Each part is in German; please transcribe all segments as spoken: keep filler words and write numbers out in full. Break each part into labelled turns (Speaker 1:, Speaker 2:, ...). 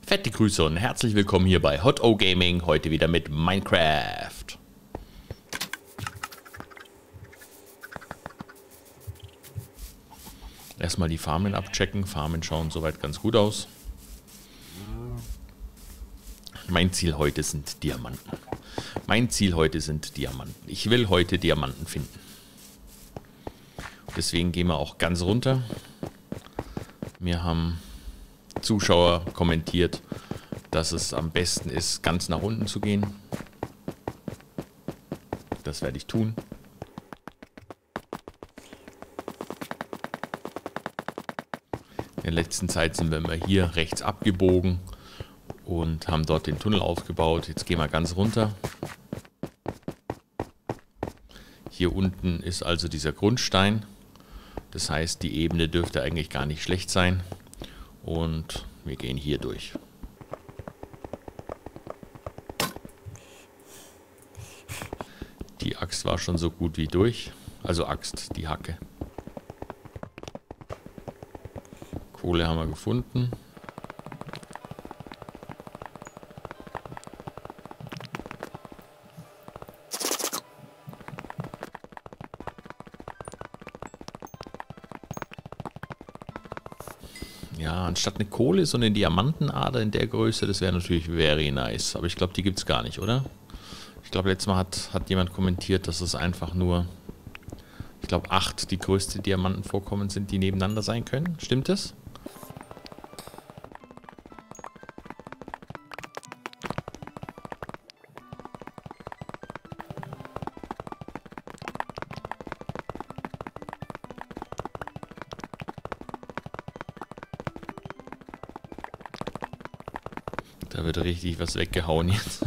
Speaker 1: Fette Grüße und herzlich willkommen hier bei Hot O Gaming, heute wieder mit Minecraft. Erstmal die Farmen abchecken. Farmen schauen soweit ganz gut aus. Mein Ziel heute sind Diamanten. Mein Ziel heute sind Diamanten. Ich will heute Diamanten finden. Deswegen gehen wir auch ganz runter. Mir haben Zuschauer kommentiert, dass es am besten ist, ganz nach unten zu gehen. Das werde ich tun. In der letzten Zeit sind wir immer hier rechts abgebogen und haben dort den Tunnel aufgebaut. Jetzt gehen wir ganz runter. Hier unten ist also dieser Grundstein. Das heißt, die Ebene dürfte eigentlich gar nicht schlecht sein. Und wir gehen hier durch. Die Axt war schon so gut wie durch. Also Axt, die Hacke. Kohle haben wir gefunden. Ja, anstatt eine Kohle so eine Diamantenader in der Größe, das wäre natürlich very nice. Aber ich glaube, die gibt es gar nicht, oder? Ich glaube, letztes Mal hat, hat jemand kommentiert, dass es einfach nur, ich glaube, acht die größte Diamantenvorkommen sind, die nebeneinander sein können. Stimmt das? Da wird richtig was weggehauen jetzt.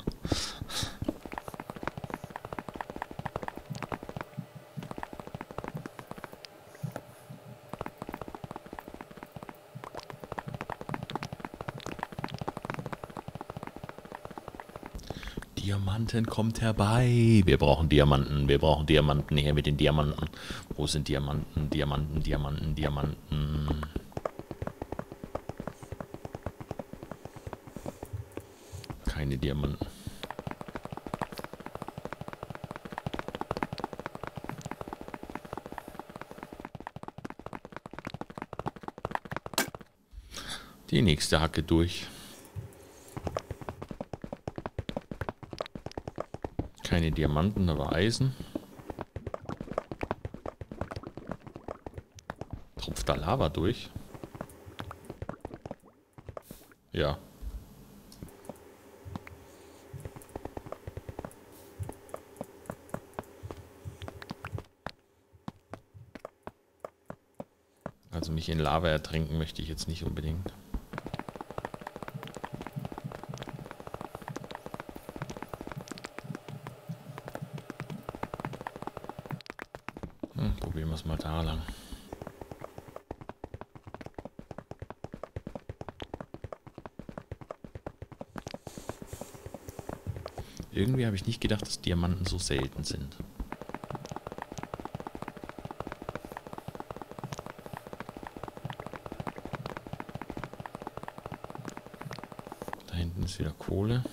Speaker 1: Diamanten kommt herbei. Wir brauchen Diamanten, wir brauchen Diamanten. Her mit den Diamanten. Wo sind Diamanten, Diamanten, Diamanten, Diamanten? Keine Diamanten. Die nächste Hacke durch. Keine Diamanten, aber Eisen. Tropft da Lava durch? Ja. Also mich in Lava ertränken möchte ich jetzt nicht unbedingt. Hm, probieren wir es mal da lang. Irgendwie habe ich nicht gedacht, dass Diamanten so selten sind. Da hinten ist wieder Kohle.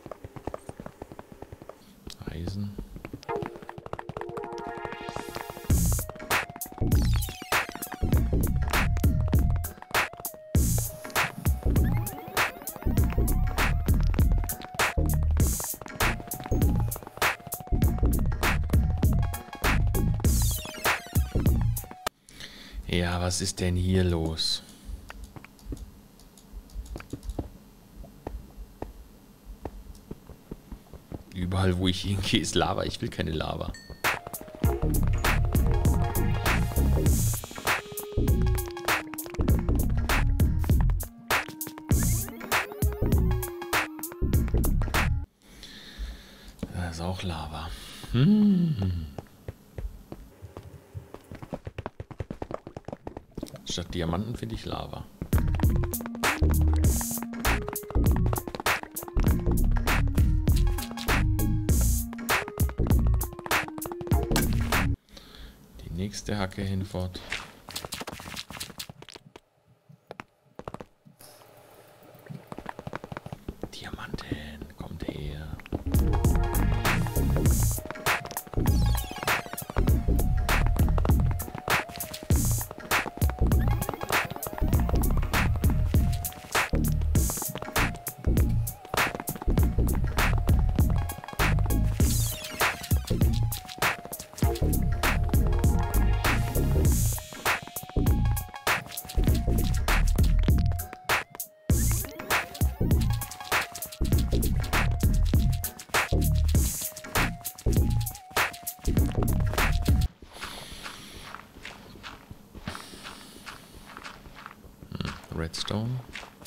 Speaker 1: Eisen. Ja, was ist denn hier los? Überall, wo ich hingehe, ist Lava. Ich will keine Lava. Da ist auch Lava. Hm. Statt Diamanten finde ich Lava. Die nächste Hacke hinfort. Diamanten, kommt her. Redstone.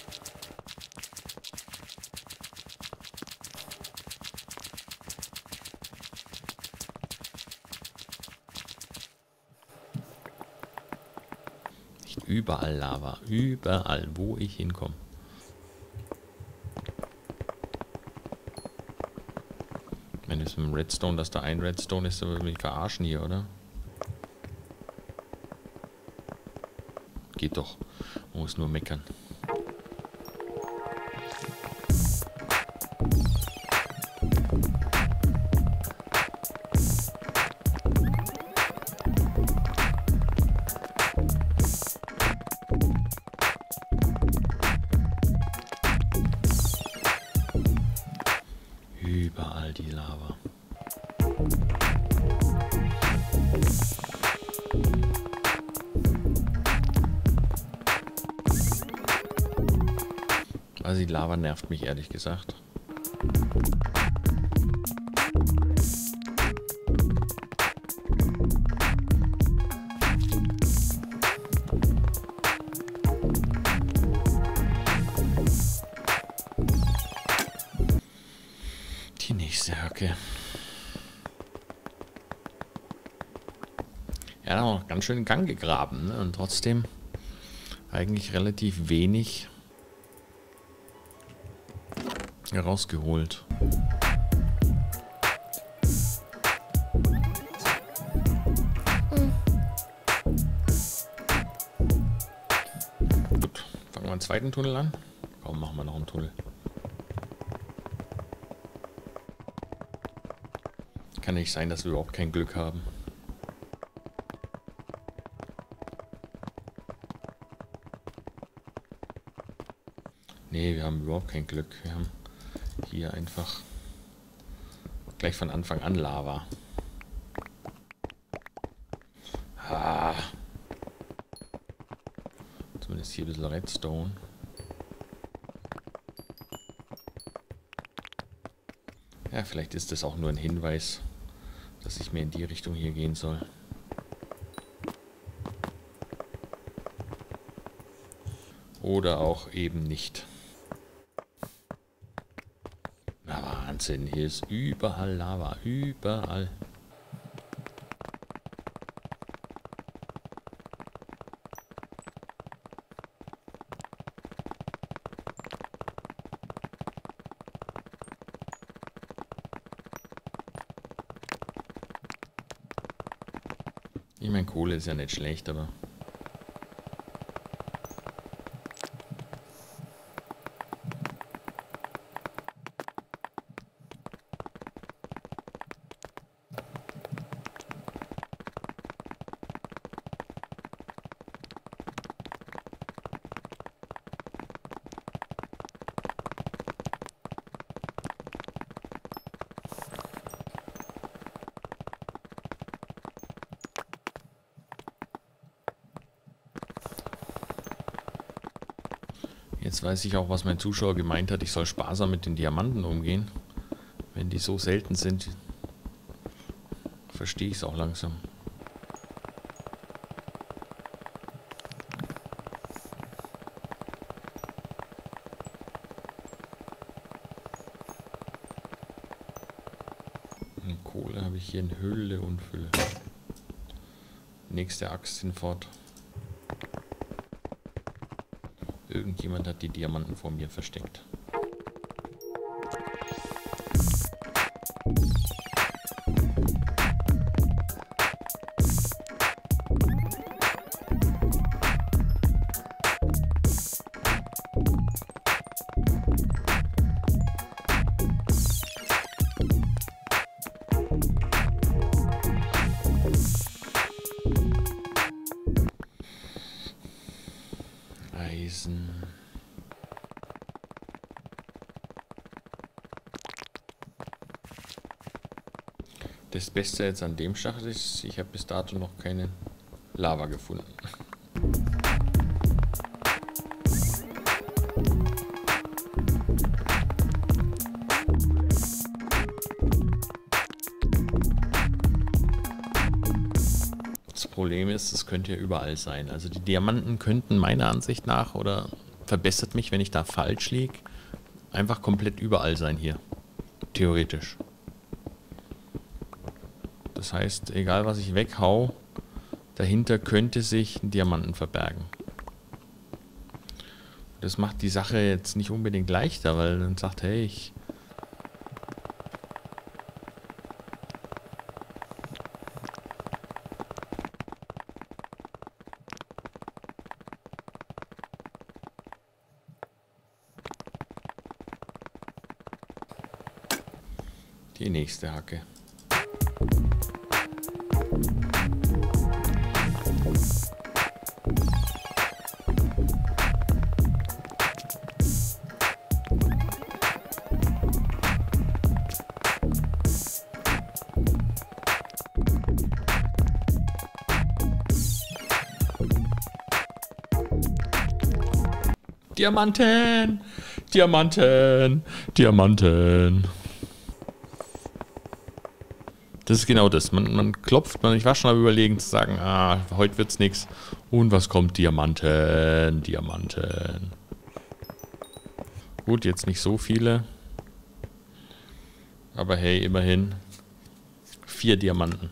Speaker 1: Nicht überall Lava, überall, wo ich hinkomme. Wenn es mit dem Redstone, dass da ein Redstone ist, dann würde mich verarschen hier, oder? Geht doch. Man muss nur meckern. Überall die Lava. Also die Lava nervt mich ehrlich gesagt. Die nächste Hacke. Ja, da haben wir noch ganz schön in Gang gegraben, ne? Und trotzdem eigentlich relativ wenig herausgeholt. Gut, fangen wir einen zweiten Tunnel an. Komm, machen wir noch einen Tunnel. Kann nicht sein, dass wir überhaupt kein Glück haben. Nee, wir haben überhaupt kein Glück. Wir haben hier einfach gleich von Anfang an Lava. Ah. Zumindest hier ein bisschen Redstone. Ja, vielleicht ist das auch nur ein Hinweis, dass ich mir in die Richtung hier gehen soll. Oder auch eben nicht. Na Wahnsinn, hier ist überall Lava, überall. Ich meine, Kohle ist ja nicht schlecht, aber... Jetzt weiß ich auch, was mein Zuschauer gemeint hat. Ich soll sparsam mit den Diamanten umgehen. Wenn die so selten sind, verstehe ich es auch langsam. Und Kohle habe ich hier in Hülle und Fülle. Nächste Axt hinfort. Irgendjemand hat die Diamanten vor mir versteckt. Das Beste jetzt an dem Schacht ist, ich habe bis dato noch keine Lava gefunden. Das Problem ist, es könnte ja überall sein. Also die Diamanten könnten meiner Ansicht nach, oder verbessert mich, wenn ich da falsch liege, einfach komplett überall sein hier. Theoretisch. Das heißt, egal was ich weghau, dahinter könnte sich ein Diamanten verbergen. Das macht die Sache jetzt nicht unbedingt leichter, weil dann sagt, hey, ich... Die nächste Hacke. Diamanten! Diamanten! Diamanten! Das ist genau das. Man, man klopft, man, ich war schon am Überlegen zu sagen, ah, heute wird's nichts. Und was kommt? Diamanten, Diamanten. Gut, jetzt nicht so viele. Aber hey, immerhin. Vier Diamanten.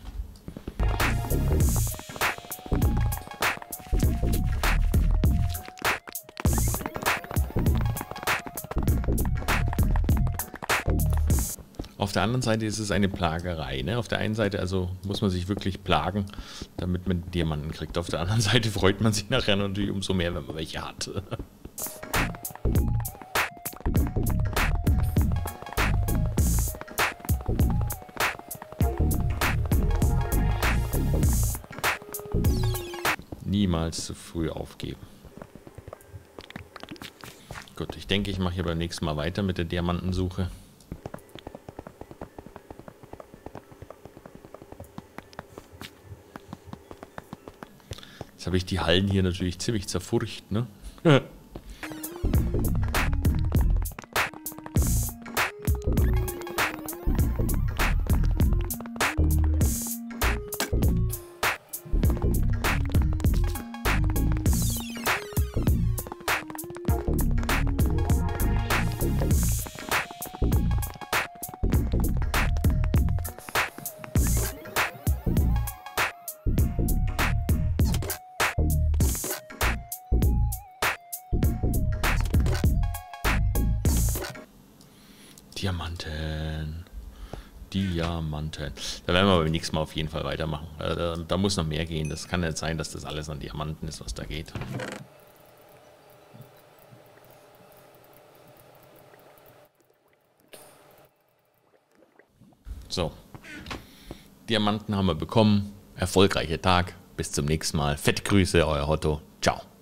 Speaker 1: Auf der anderen Seite ist es eine Plagerei. Ne? Auf der einen Seite also muss man sich wirklich plagen, damit man Diamanten kriegt. Auf der anderen Seite freut man sich nachher natürlich umso mehr, wenn man welche hat. Niemals zu früh aufgeben. Gut, ich denke, ich mache hier beim nächsten Mal weiter mit der Diamantensuche. Jetzt habe ich die Hallen hier natürlich ziemlich zerfurcht, ne? Diamanten. Diamanten. Da werden wir beim nächsten Mal auf jeden Fall weitermachen. Da, da muss noch mehr gehen. Das kann nicht sein, dass das alles an Diamanten ist, was da geht. So. Diamanten haben wir bekommen. Erfolgreicher Tag. Bis zum nächsten Mal. Fette Grüße, euer Hotto. Ciao.